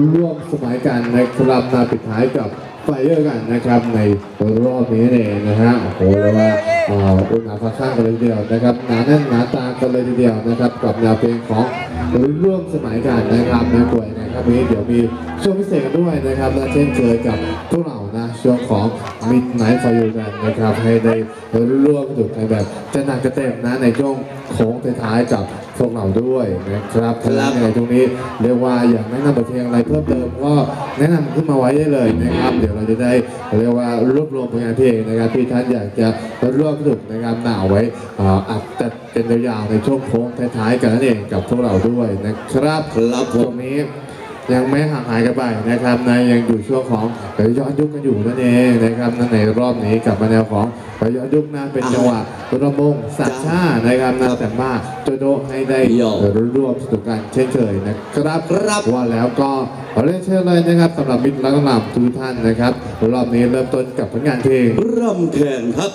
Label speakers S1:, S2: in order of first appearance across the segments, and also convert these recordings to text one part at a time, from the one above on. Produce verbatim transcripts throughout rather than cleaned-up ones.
S1: ร่วมสมัยกันในคลับนาปิดท้ายกับไฟเออร์กันนะครับในรอบนี้เองนะฮะโอ้โหเรียกว่าอุณหภูมิข้างกันเลยทีเดียวนะครับหนาแน่นหนาตากันเลยทีเดียวนะครับกับแนวเพลงของร่วมสมัยกันนะครับในป่วยนะครับนี้เดี๋ยวมีช่วงพิเศษกันด้วยนะครับและเช่นเคยกับพวกเรานะช่วงของ Midnight for You กันนะครับให้ได้ร่วมสนุกในแบบจะหนักจะเต็มนะในช่วงโค้งท้ายๆกับพวกเราด้วยนะครับครับในตรงนี้เรียกว่าอยากแนะนำบทเพลงอะไรเพิ่มเติมก็แนะนำขึ้นมาไว้ได้เลยนะครับเดี๋ยวเราจะได้เรียกว่ารวบรวมผลงานเพลงนะครับที่ท่านอยากจะร่วมสนุกนะครับหนาไว้อัดแต่เป็นยาวๆในช่วงโค้งท้ายๆกันนั่นเองกับพวกเราด้วยนะครับครับตรงนี้ยังไม่ห่างหายกันไปนะครับในยังอยู่ช่วงของย้อนยุคกันอยู่นั่นเองนะครับในรอบนี้กับมาแนวของย้อนยุคนะเป็นจังหวะระมงสัตชานะครับนะแต่ว่าโจโดให้ได้ร่วมสนุกกันเช่นเคยนะครับครับว่าแล้วก็ขอเรียนเชิญเลยนะครับสำหรับมิตรและน้องทุกท่านนะครับรอบนี้เริ่มต้นกับผลงานเพลง
S2: รำแข่งครับ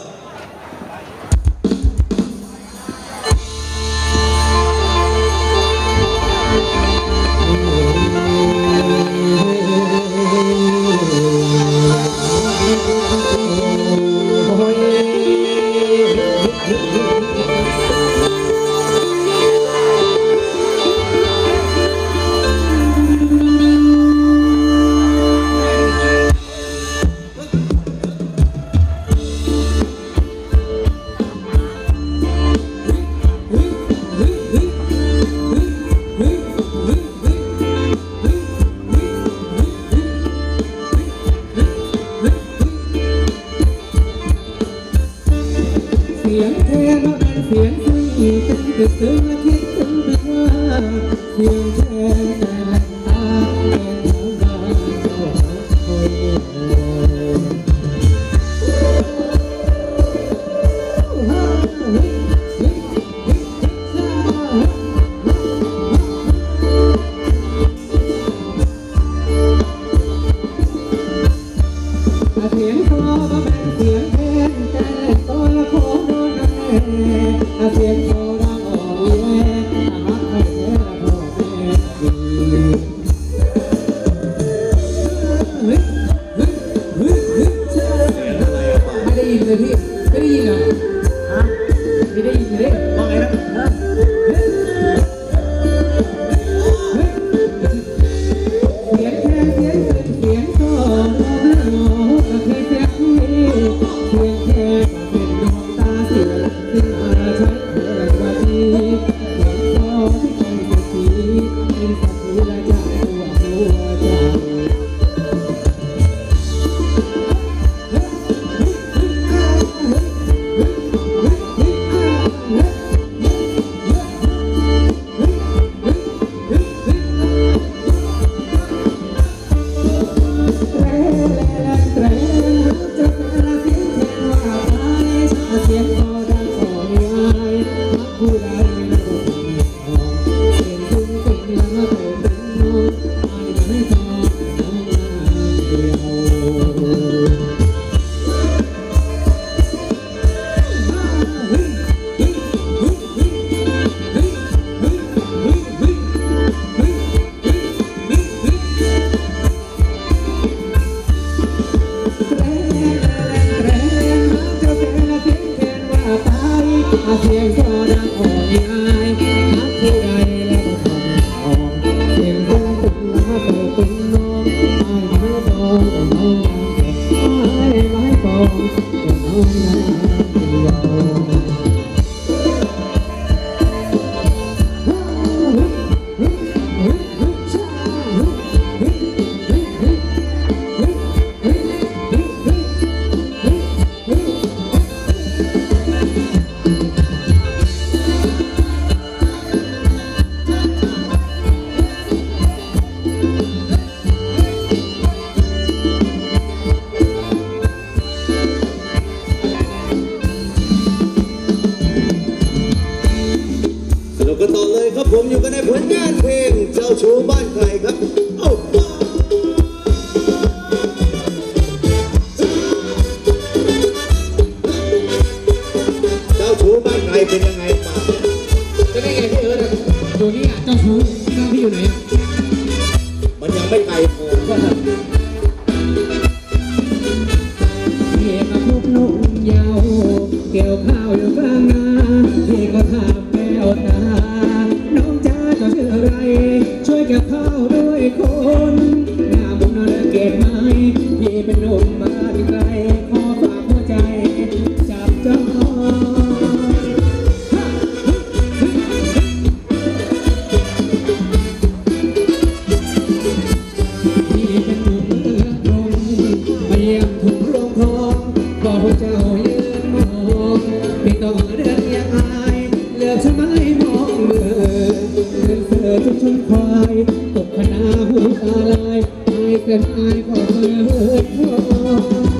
S2: เจ้ายืนมองไม่ต้องเดินยังอายเลือกฉันไม่มองเมื่อเดินเสือจนชนควายตกคณะหูตาลายอายเกินอายก็เปิดทอง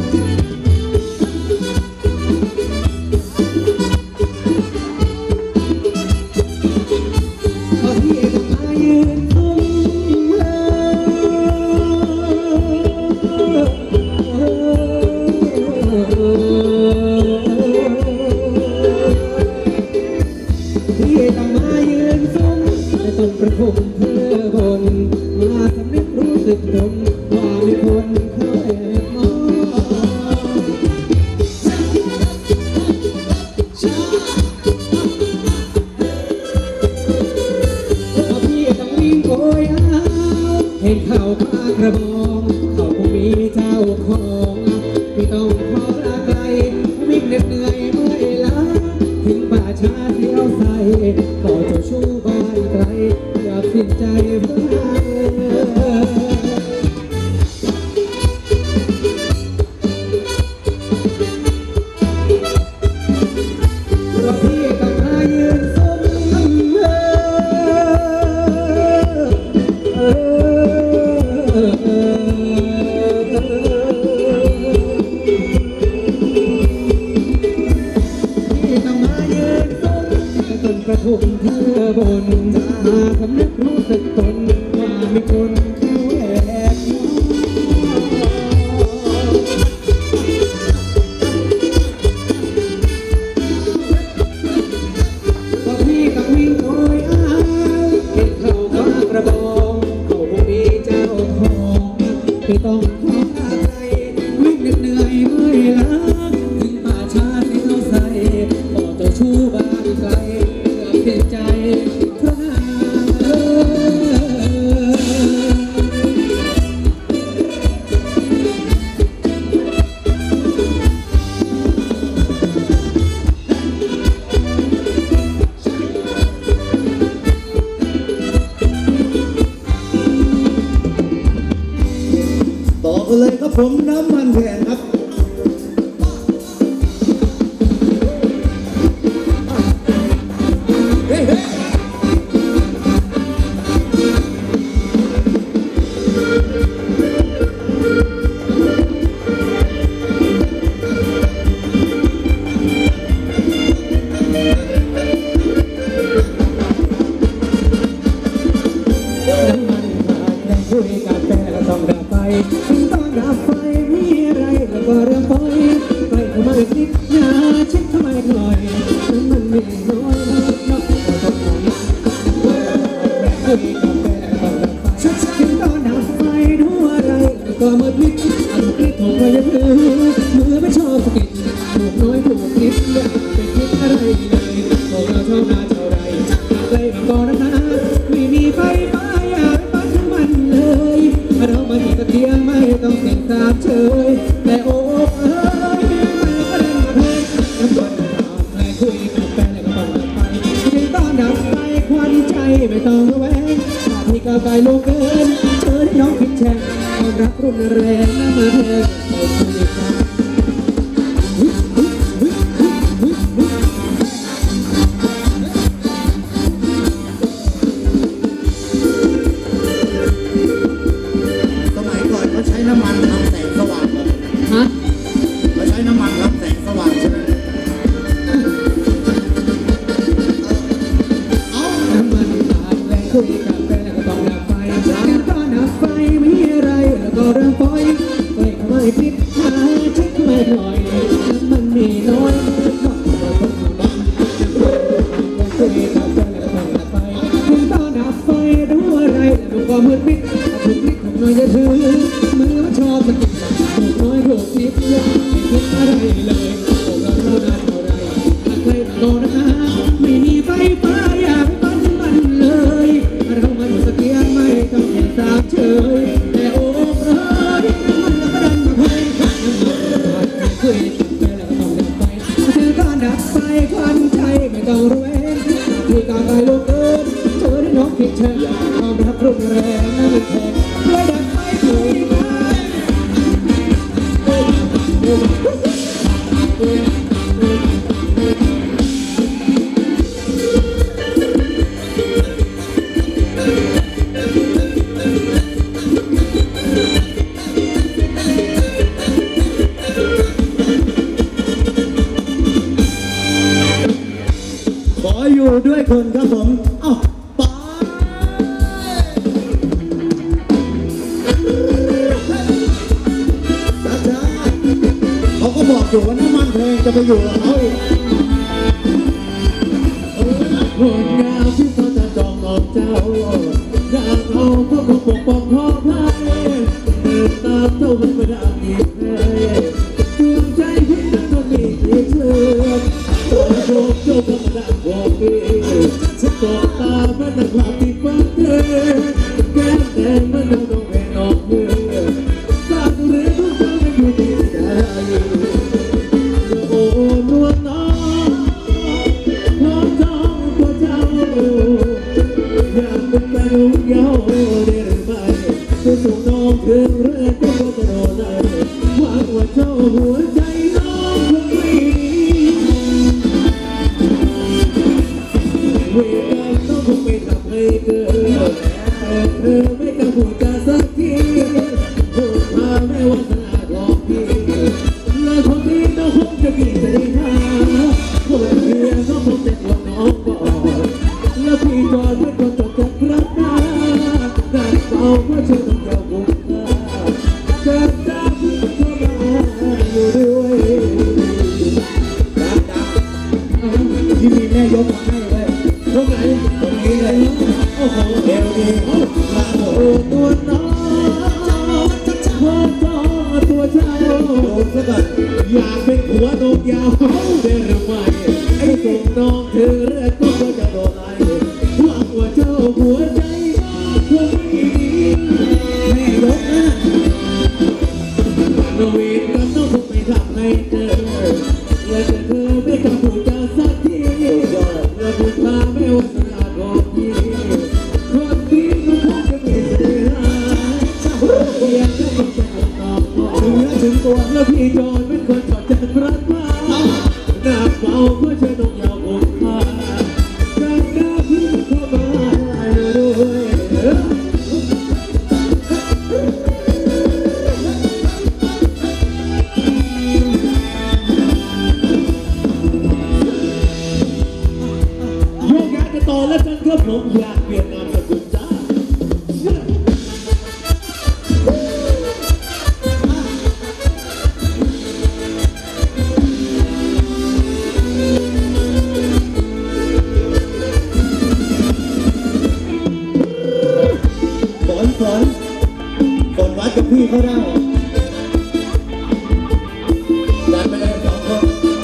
S2: ประคมเธอบนมาสำนึกรู้สึกตนว่ามีคนเขาแอบมองพอพี่ต้องวิ่งโกยเอาเห็นเขาปากระบองเขาคงมีเจ้าของไม่ต้องขอลาไกลวิ่งเหน็ดเหนื่อยเมื่อยล้าถึงป่าช้าเที่ยวใส่ก็เจ้าชู้บ้านไกลสิ้นใจเพราะพี่ต้องมายืนสมเอพี่ต้องมายืนสมจนประทุมเธอบนมาสำนึกรู้สึกตนว่ามีคนเขาแอบมองพอพี่กับวิ่งโอยอ้าวเห็นเขาคว้ากระบองเขาคงมีเจ้าของไม่ต้องขออะไรวิ่งเหนื่อยเมื่อยล้าถึงป่าช้าที่เขาใส่ก็เจ้าชู้บ้านไกลเกือบสิ้นใจ
S3: ต่อกันเลยครับผมน้ำมันแทนครับเฮ้ยน้ำมันขาดแรงคุยกาแฟก็ต้องดับไฟถึงต้องดับไฟมีอะไรแล้วก็เริ่มปล่อยไปทำไมคิดอย่าชิดทำไมหน่อยถึงมันมีน้อยนักนักก็ต้องหน่อยแรงคุยกาแฟก็ต้องดับไฟถึงต้องดับไฟดูอะไรแล้วก็มืดมิดอันคิดถูกก็ยังลืมมือไม่ชอบสกิดถูกน้อยถูกนิดอย่าไปคิดอะไรเลยพวกเราเท่านาเท่าไรใกล้มาก่อนนะไม่มีไฟฟ้าอย่าไปปัดมันเลยเรามาอยู่ตะเกียงไม่ต้องเสียงสาบเฉยแต่โอ้เอ้ยมันก็เดินมาเลยน้ำมันขาดแรงคุยกับแฟนแล้วก็ต้องดับไฟถึงต้องดับไฟควันใจไม่ต้องระแวงถ้าพี่ก้าวไกลโลกเกินเชิญน้องคิดแช่งความรักรุ่นแรงน้ำมาแทนเอาคุยกันน้ำมันทำแสงสว่างเหรอฮะเราใช้น้ำมันทำแสงสว่างใช่ไหมเอาน้ำมันขาดแรงคุยกับแฟนแล้วก็ต้องดับไฟถึงต้องดับไฟมีอะไรแล้วก็เริ่มปล่อยไฟเข้ามาปิดหาเช็คเข้ามาหน่อยน้ำมันมีน้อยนอกจากต้องดับแรงคุยกับแฟนแล้วก็ต้องดับไฟถึงต้องดับไฟดูอะไรแล้วก็มืดมิดถูกนิดถูกน้อยจะถือมือชอบสกิดถูกน้อยถูกนิดอย่าไม่คิดอะไรเลยพวกเราเท่านั้นเท่าไรถ้าใครมาก่อนนะไม่มีไฟฟ้าอย่าไปปั้นมันเลยเรามาอยู่ตะเกียงไม่ต้องเห็นสาบเฉยแต่โอ้เอ้ยมันก็ดันมาให้น้ำมันขาดคุยไปแล้วก็ต้องดับไฟถึงการดับไฟควันใจไม่ต้องระแวงที่กลางกายโลกเกินเจอได้น้องผิดแช่ความรักรุนแรงนั่นมันแทงด้วยดับไฟคุยกันเพลินครับผมเอ้าไปช้าๆเขาก็บอกอยู่ว่าน้ำมันเพลงจะไปอยู่กับเขาอีกงดงามที่เขาจะจองมองเจ้าอยากเอาพวกเขาปกป้องพ่อพายเดินตามเจ้ามันไม่ได้อีกเลยดวงใจพี่นั้นต้องมีที่เชื่อตัวโชคเจ้าก็มาดังบอกพี่ฉันตกตามันนักหลับที่ฟ้าเธอแก้มแดงมันเอาต้องเป็นนอกเมืองฝากเรือทุกเจ้าไม่อยู่ที่ใดโอ้นวลน้องขอจองตัวเจ้าอยากเป็นแฟนของเยาได้หรือไม่จะส่งน้องถึงเรือก็จะโดนได้หวังว่าเจ้าหัวใจน้องคงไม่เวรกรรมน้องคงไม่ทำให้เกิดแต่เธอไม่กล้าพูดจาสักทีพูดมาไม่ว่าขนาดของพี่และคนนี้น้องคงจะมีแต่ได้ท่าคนเดียวก็คงจะกลัวน้องก่อนแล้วพี่จอดไม่ก็จดจากรักมาได้เฝ้าเพื่อเชื่อต้องเจ้าบุญเกิดจากที่เข้ามาอยู่ด้วยดังดังที่มีแม่ยกมาให้เลยตรงไหนตรงนี้เลยโอ้โหเอวดีมาโอ้ตัวน้องพ่อจอตัวเจ้าโดนซะก่อนอยากเป็นหัวนกยาวได้หรือไม่ไอ้ส่งน้องถึงเรือก็จะโดนไล่หวังว่าเจ้าหัวใจคงไม่ดีแม่ยกนะนวีกับน้องคงไม่ทำให้เจอและแต่เธอไม่กล้าพูดจาสักทีและพูดจาไม่ว่าสนาของพี่คนที่มันคงจะมีเสียเพียงแค่ต้องจะตอบถึงเนื้อถึงตัวแล้วพี่จอนเป็นคนจอดจัดรักมาหน้าเฝ้าเพื่อเชื่อต้องยาวผมมาจากหน้าพี่เข้ามาด้วยโยกย้ายจะต่อแล้วกันครับผมอยากเปลี่ยนนามสกุลจ้าฝนฝนฝนวัดกับพี่เขาได้ดันไปเลยสองคน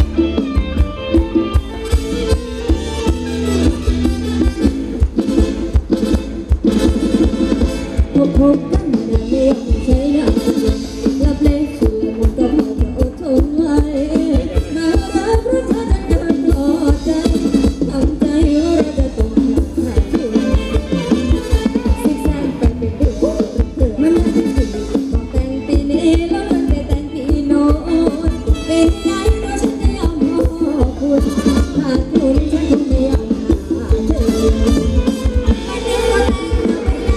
S4: พบพบกันนานไม่ยอมใช้หน้าลับเล่ชื่อมันก็พอจะอดทนไว้น่ารักเพราะเธอนั้นเดินต่อใจทำใจว่าเราจะต้องหาที่ซิกแซกไปเป็นเดือนเดือนมันน่าจะดีบอกแต่งปีนี้แล้วมันไปแต่งปีโน้นปีไหนก็ฉันจะยอมขอคุณขาดคุณฉันคงไม่ยอมหาเธออันนี้ก็แต่งมาไป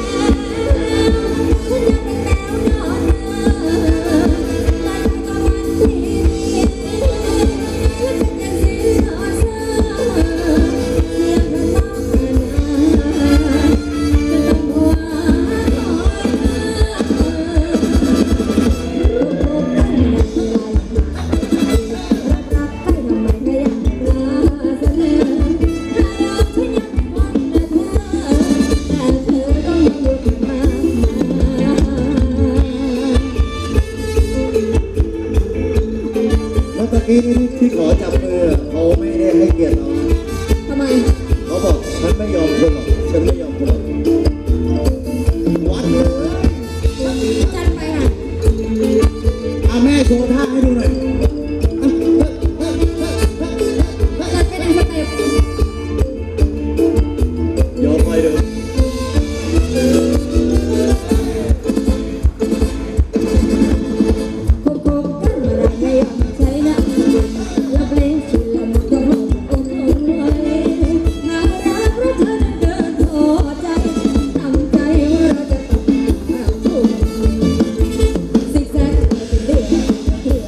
S3: กี้ที่ขอจับมือเขาไม่ได้ให้เกียรติเรา
S4: ทำไม
S3: เขาบอกฉันไม่ยอมคนหรอกฉันไม่ยอมคนหรอกวัดเลย
S4: จัดไปอ่ะ
S3: เอาแม่โชว์ท่าให้ดูหน่อย
S4: จัดไปในสเต็ป
S3: เดี๋ยวคอยดู
S4: พบพบกันมานานไม่ยอมใช้หน้าลับเล่ชื่อมันก็พอจะอดทนไว้น่ารักเพราะเธอนั้นเดินต่อใจทำใจว่าเราจะต้องหาทุกซิกแซกไปเป็นเดือน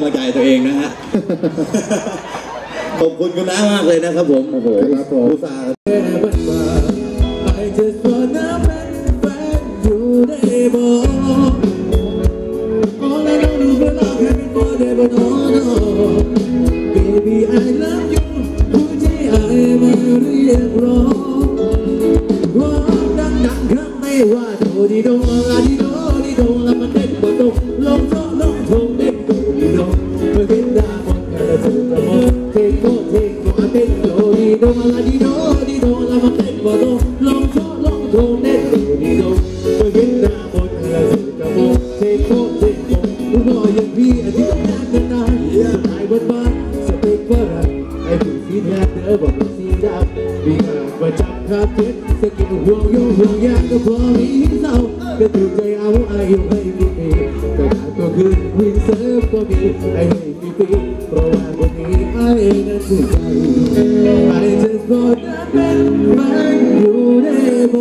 S5: ำลังใจตัวเองนะฮะ ขอบคุณคุณน้ามากเลยนะครับผมโอ้โห
S1: ครับผม
S5: อุตส่าห์
S3: I just wanna find youได้บ่ All I know is that love can be forever no no Baby I love you หัวใจไอ้มาเรียกร้องร้องดังๆข้างในว่าโดดีโดลาดีโดดีโดแล้วมันเด็ดกว่าโดลงโซลงทงเด็ดโดดีโดเมื่อเห็นหน้ามองแค่ถูกกระมองเทโกเทโกเด็ดโดดีโดลาดีโดดีโดแล้วมันเด็ดกว่าโดลงโซลงทงเด็ดโดดีโดเมื่อเห็นหน้ามองแค่ถูกกระมองเทโกเทโกรู้น้อยอย่างพี่อธิษฐานกันได้สไตล์บ้านๆสเปคฝรั่งไอ้ผู้สีแทนเด้อบอกสีดำมีงานประจำคาเฟ่สกินห่วงโยงห่วงยางก็พอมีเศร้าก็ถูกใจเอาอายุให้มีปีแต่งานก็คือวินเซิร์ฟก็มีไอ้ให้มีปีเพราะว่าวันนี้ไอ้นั้นคือใจ I just wanna find you ได้บ่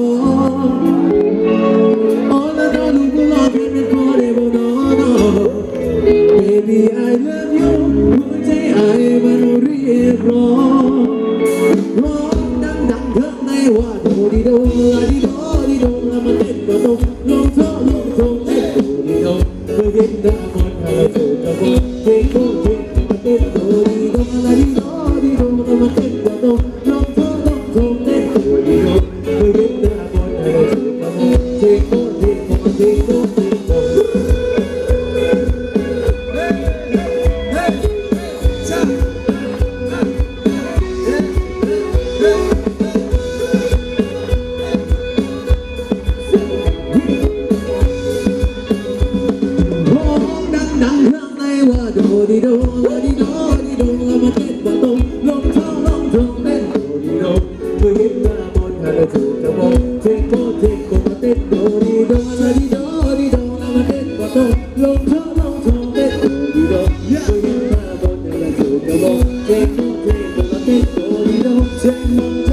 S3: All I know is that love can be forever no no Baby I love you หัวใจไอ้มันเรียกร้องร้องดังๆข้างในว่าโดดีโดลาดีโดดีโดแล้วมันเต้นก็โดลงโซ่ลงโซ่เต้นโดดีโดเมื่อเห็นหน้ามนต์ให้ถูกกระโดดเต้นโดเต้นมันเต้นโดดีโดลาดีโดดีโดแล้วมันเต้นก็โดลงโซ่ลงโซ่เต้นโดดีโดเมื่อเห็นหน้ามนต์ให้ถูกกระโดดเต้นโดเต้นมันเต้นโดเต้นโดดังๆข้างในว่าโดดีโดลาดีโดดีโดแล้วมาเต้นว่าโดลงช่องลงทงเต้นโดดีโดเมื่อเห็นหน้ามนต์ให้ถูกกระโดดเทโกเทโกมาเต้นโดดีโดลาดีโดดีโดแล้วมาเต้นว่าโดลงช่องลงทงเต้นโดดีโดเมื่อเห็นหน้ามนต์ให้ถูกกระโดดเทโกเทโกมาเต้นโดดีโดเทโก